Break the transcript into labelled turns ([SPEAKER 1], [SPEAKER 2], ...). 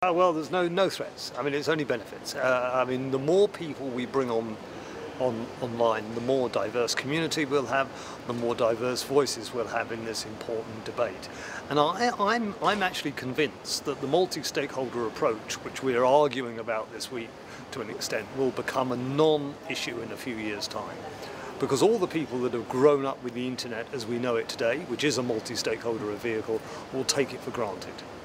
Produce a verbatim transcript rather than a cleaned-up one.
[SPEAKER 1] Uh, well, there's no no threats. I mean, it's only benefits. Uh, I mean, the more people we bring on, on online, the more diverse community we'll have, the more diverse voices we'll have in this important debate. And I, I'm I'm actually convinced that the multi-stakeholder approach, which we're arguing about this week to an extent, will become a non-issue in a few years' time. Because all the people that have grown up with the internet as we know it today, which is a multi-stakeholder vehicle, will take it for granted.